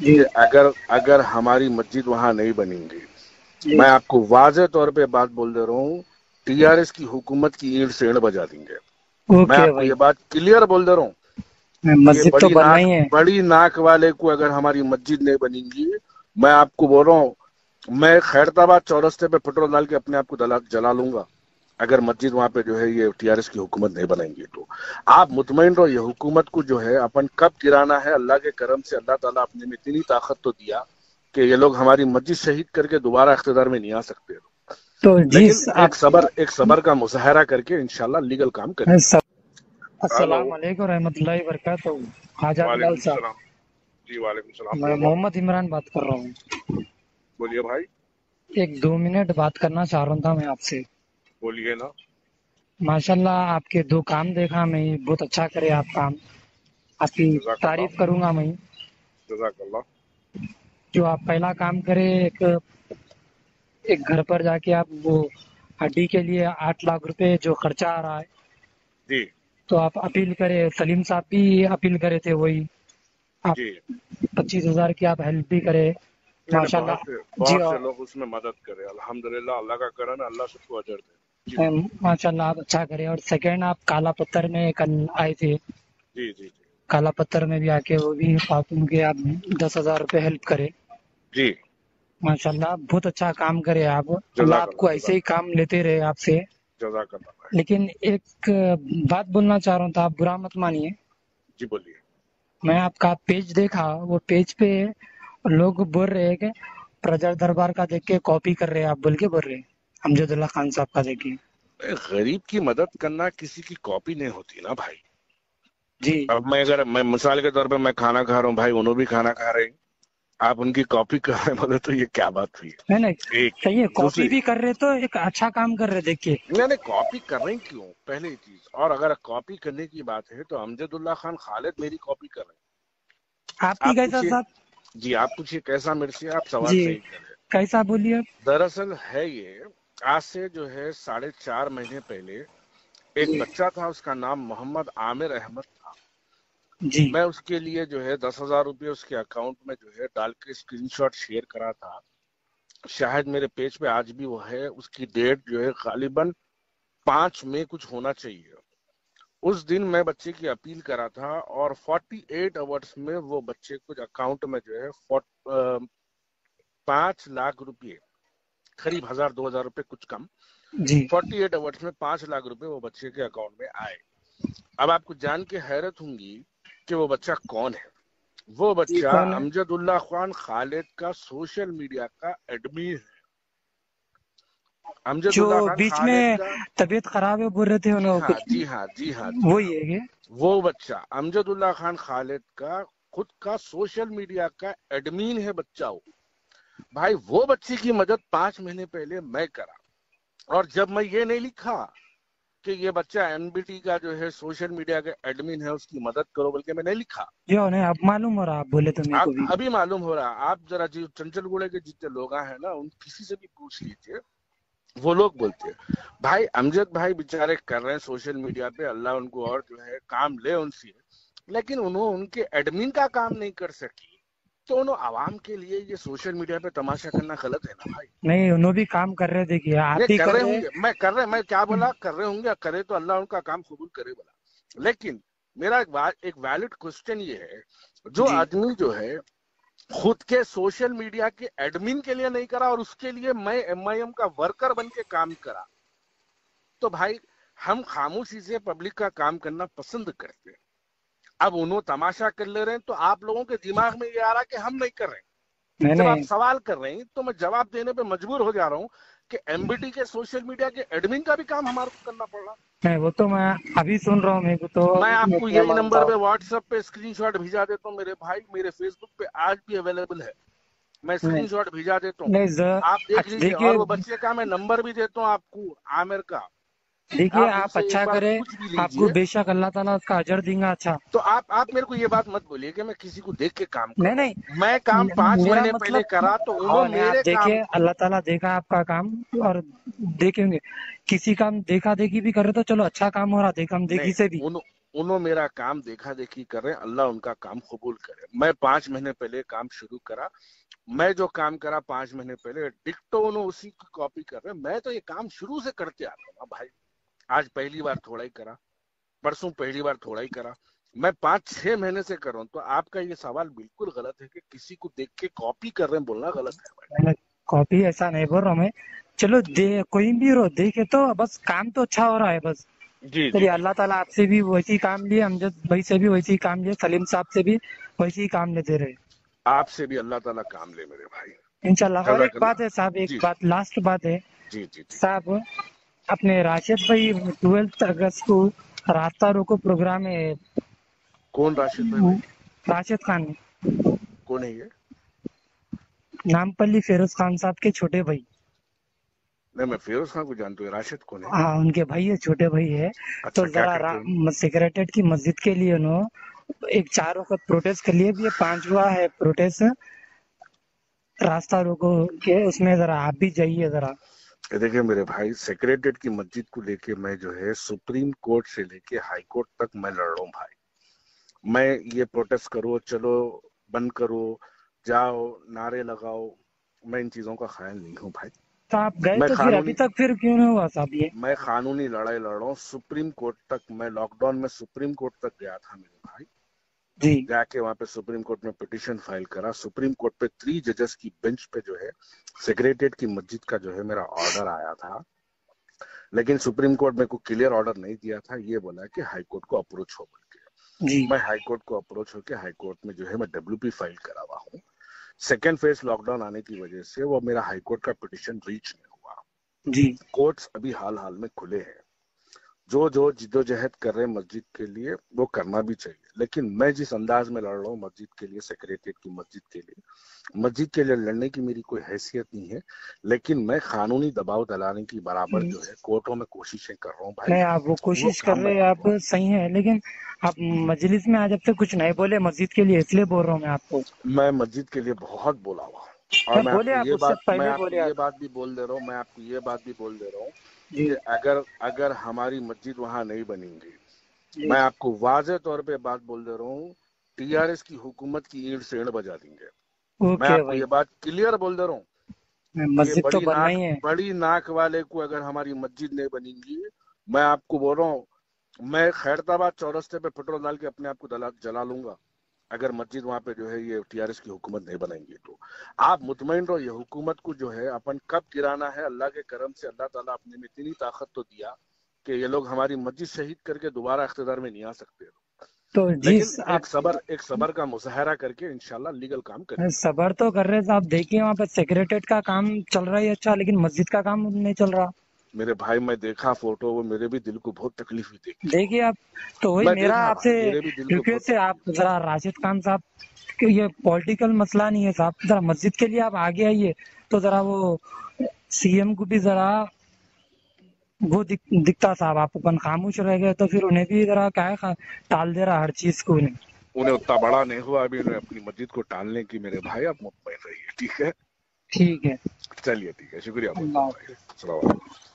جی کہ اگر ہماری مسجد وہاں نہیں بنیں گی، جی میں آپ کو واضح طور پہ بات بول دے رہا ہوں، ٹی آر ایس کی حکومت کی اینٹ سے اینٹ بجا دیں گے۔ میں اوکے آپ کو بھائی، یہ بات کلیئر بول دے رہا ہوں کہ مسجد تو بننا ہی ہے۔ بڑی ناک والے کو اگر ہماری مسجد نہیں بنیں گی، میں آپ کو بول رہا ہوں، میں خیرتآباد چورستے پہ پٹرول ڈال کے اپنے آپ کو جلا لوں گا اگر مسجد وہاں پہ جو ہے یہ ٹی آر ایس کی حکومت نہیں بنائیں گی تو۔ آپ مطمئن رہو، یہ حکومت کو جو ہے اپن کب گرانا ہے، اللہ کے کرم سے اللہ تعالیٰ اپنے میں اتنی طاقت تو دیا کہ یہ لوگ ہماری مسجد شہید کر کے دوبارہ اقتدار میں نہیں آ سکتے، تو جی لیکن ایک صبر کا مظاہرہ کر کے انشاءاللہ لیگل کام کریں گے۔ ہلو، السلام علیکم رحمۃ اللہ وبرکاتہ، خواجہ وعلیکم بلال صاحب، السلام۔ جی وعلیکم السلام، میں بولو، محمد عمران بات کر رہا ہوں۔ بولیے بھائی، ایک 2 منٹ بات کرنا چاہ رہا تھا میں آپ سے۔ بولیے نا۔ ماشاء اللہ آپ کے 2 کام دیکھا میں، بہت اچھا کرے آپ کام، آپ کی جزاک اللہ، تعریف کروں گا میں۔ جزاک اللہ۔ جو آپ پہلا کام کرے، ایک گھر پر جا کے آپ وہ ہڈی کے لیے 8 لاکھ روپے جو خرچہ آ رہا ہے، جی تو آپ اپیل کرے، سلیم صاحب بھی اپیل کرے تھے، وہی آپ جی، 25,000 کی آپ ہیلپ بھی کرے نہیں ماشاء اللہ۔ جی، بہت سے لوگ اس میں مدد کرے، الحمدللہ، اللہ کا کرم ہے، اللہ سب کو اجر دے۔ جی ماشاء اللہ آپ اچھا کرے۔ اور سیکنڈ، آپ کالا پتھر میں کل آئے تھے، جی جی جی کالا پتھر میں بھی آ کے وہ بھی خاتون کے آپ 10,000 روپے ہیلپ کرے جی، ماشاء اللہ، بہت اچھا کام کرے آپ۔ اللہ جزاک آپ کو ایسے ہی کام لیتے رہے آپ سے۔ جزاک اللہ بھائی۔ لیکن ایک بات بولنا چاہ رہا ہوں، آپ برا مت مانیے، جی بولیے۔ میں آپ کا پیج دیکھا، وہ پیج پہ لوگ بول رہے ہیں کہ پرجا دربار کا دیکھ کے کاپی کر رہے ہیں، آپ بول کے بول رہے ہیں امجد اللہ خان صاحب کا دیکھ کے۔ غریب کی مدد کرنا کسی کی کاپی نہیں ہوتی نا بھائی۔ جی اب میں مثال کے طور پہ میں کھانا کھا رہا ہوں، بھائی انہوں بھی کھانا کھا رہے ہیں، آپ ان کی کاپی کر رہے ہیں، بولے تو یہ کیا بات ہوئی؟ نہیں نہیں، ایک صحیح ہے، کاپی دوسری، بھی کر رہے تو ایک اچھا کام کر رہے دیکھ کے۔ نہیں کاپی کر رہے ہیں کیوں، پہلی چیز، اور اگر کاپی کرنے کی بات ہے تو امجد اللہ خان خالد میری کاپی کر رہے آپ ہیں۔ کی آپ کیسا پوچھیے، صاحب؟ جی آپ پوچھیے کیسا میرے سے، آپ سوال جی صحیح کریں۔ کیسا بولیے؟ دراصل ہے یہ، آج سے جو ہے 4.5 مہینے پہلے ایک جی بچہ تھا، اس کا نام محمد عامر احمد تھا، جی میں اس کے لیے جو ہے 10,000 روپے اس کے اکاؤنٹ میں جو ہے ڈال کے اسکرین شاٹ شیئر کرا تھا، شاید میرے پیج پہ آج بھی وہ ہے، اس کی ڈیٹ جو ہے غالباً 5 مئی کچھ ہونا چاہیے۔ اس دن میں بچے کی اپیل کرا تھا اور 48 آورس میں وہ بچے کچھ اکاؤنٹ میں جو ہے 5 لاکھ روپے، قریب 1,000-2,000 روپے کچھ کم، جی 48 آورس میں 5 لاکھ روپے وہ بچے کے اکاؤنٹ میں آئے۔ اب آپ کو جان کے حیرت ہوں گی کہ وہ بچہ کون ہے۔ وہ جی بچہ کون ہے؟ امجد اللہ خان خالد کا سوشل میڈیا کا ایڈمن ہے۔ امجد جو اللہ خان بیچ میں خالد کا، طبیعت خراب ہے بول رہے تھے جی انہوں ہاں کچھ، جی ہاں جی ہاں جی ہاں، وہی ہے کہ وہ بچہ امجد اللہ خان خالد کا خود کا سوشل میڈیا کا ایڈمین ہے بچہ وہ۔ بھائی وہ بچے کی مدد 5 مہینے پہلے میں کرا، اور جب میں یہ نہیں لکھا کہ یہ بچہ این بی ٹی کا جو ہے سوشل میڈیا کا ایڈمن ہے، اس کی مدد کرو، بلکہ میں نہیں لکھا۔ جو انہیں اب معلوم ہو رہا، آپ بولے تو میرے کو بھی۔ ابھی معلوم ہو رہا، آپ ذرا چنچل گوڑے کے جتنے لوگ ہیں نا، ان کسی سے بھی پوچھ لیجیے، وہ لوگ بولتے ہیں بھائی امجد بھائی بےچارے کر رہے ہیں سوشل میڈیا پہ، اللہ ان کو اور جو ہے کام لے ان سے، لیکن انہوں ان کے ایڈمن کا کام نہیں کر سکی، تو انہوں عوام کے لیے یہ سوشل میڈیا پہ تماشا کرنا غلط ہے نا بھائی۔ نہیں، انہوں بھی کام کر رہے، دیکھیے یہ آپ ہی کر کر رہے رہے۔ ہوں گے، میں کیا بولا، کر رہے ہوں گے، کرے تو اللہ ان کا کام قبول کرے بولا، لیکن میرا ایک ویلڈ کوسچن یہ ہے، جو جی آدمی جو ہے خود کے سوشل میڈیا کے ایڈمن کے لیے نہیں کرا اور اس کے لیے میں ایم آئی ایم کا ورکر بن کے کام کرا، تو بھائی ہم خاموشی سے پبلک کا کام کرنا پسند کرتے ہیں۔ اب انہوں تماشا کر لے رہے ہیں تو آپ لوگوں کے دماغ میں یہ آ رہا کہ ہم نہیں کر رہے ہیں۔ نہیں جب آپ نہیں سوال کر رہے ہیں تو میں جواب دینے پہ مجبور ہو جا رہا ہوں کہ ایم بی ٹی کے سوشل میڈیا کے ایڈمن کا بھی کام ہمارے کو کرنا پڑ رہا۔ نہیں، وہ تو میں ابھی سن رہا ہوں، میرے کو تو میں آپ کو میں یہی مانتا نمبر ہوں۔ پہ واٹس ایپ پہ اسکرین شاٹ بھیجا دیتا ہوں میرے بھائی، میرے فیس بک پہ آج بھی اویلیبل ہے، میں نہیں اسکرین شاٹ بھیجا دیتا ہوں، نہیں، آپ دیکھ لیجئے، دیکھیے اور وہ بچے کا میں نمبر بھی دیتا ہوں آپ کو، عامر کا، دیکھیے، آپ ان آپ سے ایک اچھا بار کرے، پوچھ بھی آپ کو لیجئے۔ بے شک اللہ تعالیٰ اس کا اجر دیں گا اچھا۔ تو آپ میرے کو یہ بات مت بولیے کہ میں کسی کو دیکھ کے کام کر نہیں رہا نہیں، ہوں، میں کام 5 میرا مہینے مطلب، پہلے کرا تو انہوں ہاں نہیں، آپ میرے کام، دیکھیے اللہ تعالیٰ دیکھا آپ کا کام، اور دیکھیں گے کسی کام دیکھا دیکھی بھی کرے تو چلو اچھا کام ہو رہا، دیکھا ہم نہیں دیکھی سے بھی۔ उन्होंने मेरा काम देखा देखी कर रहे हैं, अल्लाह उनका काम कबूल करे। मैं 5 महीने पहले काम शुरू करा, मैं जो काम करा 5 महीने पहले डिक्टो उन्होंने उसी की कॉपी कर रहे हैं। मैं तो ये काम शुरू से करते आ रहा हूँ भाई, आज पहली बार थोड़ा ही करा, परसों पहली बार थोड़ा ही करा, मैं 5-6 महीने से कर रहा हूँ। तो आपका ये सवाल बिल्कुल गलत है कि किसी को देख के कॉपी कर रहे हैं, बोलना गलत है भाई। मैंने कॉपी ऐसा नहीं बोल रहा हूँ मैं। चलो कोई भी रो देखे तो बस काम तो अच्छा हो रहा है बस। जी चलिए, जी अल्लाह ताला आपसे भी वैसे ही काम लिए, अमजद भाई से भी वैसे ही काम लिए, सलीम साहब से भी वैसे ही काम लेते रहे आपसे भी अल्लाह ताला काम ले मेरे भाई। इंशाल्लाह। और एक बात जज़ाकल्लाह। है साहब, एक जी बात लास्ट बात है जी जी जी। साहब, अपने राशिद भाई 12 अगस्त को रास्ता रोको प्रोग्राम है। कौन राशिद भाई? राशिद खान, कौन है ये? नामपल्ली फिरोज खान साहब के छोटे भाई। नहीं, मैं फिरोज खान को जानता हूँ, राशिद कौन है? हाँ, उनके भाई है, छोटे भाई है। अच्छा, तो क्या जरा कहते हैं उन्हें? सेक्रेटेरिएट की मस्जिद के लिए उन्होंने एक 4 वक्त प्रोटेस्ट के लिए भी, ये 5वां है प्रोटेस्ट रास्ता रोको के, उसमें जरा आप भी जाइए जरा। देखिए मेरे भाई, सेक्रेटेरिएट की मस्जिद को लेके मैं जो है सुप्रीम कोर्ट से लेके हाई कोर्ट तक मैं लड़ रहा हूँ भाई। मैं ये प्रोटेस्ट करो, चलो, बंद करो, जाओ, नारे लगाओ, मैं इन चीजों का ख्याल नहीं हूँ भाई। तो आप गए मैं तो फिर अभी कानूनी तक फिर क्यों नहीं हुआ साहब ये? मैं कानूनी लड़ाई लड़ रहा हूँ सुप्रीम कोर्ट तक। मैं लॉकडाउन में सुप्रीम कोर्ट तक गया था मेरे भाई, जी जाके वहां पे सुप्रीम कोर्ट में पिटीशन फाइल करा। सुप्रीम कोर्ट पे 3 जजेस की बेंच पे जो है सेक्रेटेरिएट की मस्जिद का जो है मेरा ऑर्डर आया था, लेकिन सुप्रीम कोर्ट में कोई क्लियर ऑर्डर नहीं दिया था, ये बोला कि हाई कोर्ट को अप्रोच हो बोल के। जी मैं हाई कोर्ट को अप्रोच होकर हाई कोर्ट में जो है मैं डब्ल्यूपी फाइल करा हुआ हूँ। सेकेंड फेज लॉकडाउन आने की वजह से वो मेरा हाई कोर्ट का पिटीशन रीच नहीं हुआ। जी कोर्ट्स अभी हाल हाल में खुले हैं, जो जो जिद्दोजहद कर रहे हैं मस्जिद के लिए वो करना भी चाहिए, लेकिन मैं जिस अंदाज में लड़ रहा हूँ मस्जिद के लिए, सेक्रेटेरिएट की मस्जिद के लिए लड़ने की मेरी कोई हैसियत नहीं है, लेकिन मैं कानूनी दबाव डालने की बराबर जो है कोर्टों में कोशिशें कर रहा हूँ भाई। नहीं, आप वो वो कोशिश कर हम रहे हैं, आप सही है, लेकिन आप मजलिस में आज अब तक कुछ नहीं बोले मस्जिद के लिए, इसलिए बोल रहा हूँ मैं आपको। मैं मस्जिद के लिए बहुत बोला हुआ हूँ, और मैं बोले, आप उससे मैं पहले आपको बोले ये आप। बात भी बोल दे रहा हूँ, जी कि अगर हमारी मस्जिद वहां नहीं बनेगी, जी मैं आपको वाज़े तौर पे बात बोल दे रहा हूँ, टीआरएस की हुकूमत की ईंट से ईंट बजा देंगे। मैं ओके आपको भाई, ये बात क्लियर बोल दे रहा हूँ कि मस्जिद तो बनना ही है। बड़ी नाक वाले को अगर हमारी मस्जिद नहीं बनेगी, मैं आपको बोल रहा हूँ, मैं खैरताबाद चौरस्ते पे पेट्रोल डाल के अपने आप को जला लूंगा, अगर मस्जिद वहां पे जो है ये टीआरएस की हुकूमत नहीं बनाएंगे तो। आप मुतमईन रहो, ये हुकूमत को जो है अपन कब गिराना है, अल्लाह के करम से अल्लाह ताला अपने में इतनी ताकत तो दिया कि ये लोग हमारी मस्जिद शहीद करके दोबारा इख्तिदार में नहीं आ सकते, तो जी लेकिन आप एक सबर का मुजाहरा करके इंशाल्लाह लीगल काम करेंगे। सबर तो कर रहे हैं, आप देखिए वहाँ पे सेक्रेटेरिएट का काम चल रहा है अच्छा, लेकिन मस्जिद का काम नहीं चल रहा। मेरे भाई, मैं देखा फोटो, वो मेरे भी दिल को बहुत तकलीफ हुई देख के। देखिए आप, तो वही मैं मेरा देखा आपसे भाई, मेरे भी दिल को बहुत रिक्वेस्ट है, आप तकलीफ। जरा राशिद खान साहब, कि ये पॉलिटिकल मसला नहीं है साहब, जरा मस्जिद के लिए आप आगे आइए। तो जरा वो सीएम को भी जरा वो दिखता साहब, आप अपन खामोश रह गए तो फिर उन्हें भी जरा क्या है, टाल दे रहा हर चीज को उन्हें। उन्हें उतना बड़ा नहीं हुआ अभी उन्हें अपनी मस्जिद को टालने की। मेरे भाई आप मुतमईन रहिए, ठीक है? ठीक है, चलिए ठीक है, शुक्रिया बहुत अल्लाह बहुत भाई। हाफिज। अस्सलाम वालेकुम।